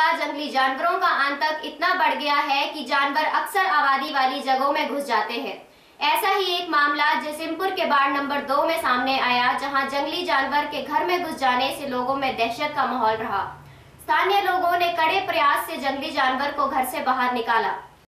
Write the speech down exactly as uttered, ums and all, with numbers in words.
द्वारा जंगली जानवरों का आतंक इतना बढ़ गया है कि जानवर अक्सर आबादी वाली जगहों में घुस जाते हैं। ऐसा ही एक मामला जसीमपुर के वार्ड नंबर दो में सामने आया, जहां जंगली जानवर के घर में घुस जाने से लोगों में दहशत का माहौल रहा। स्थानीय लोगों ने कड़े प्रयास से जंगली जानवर को घर से बाहर निकाला।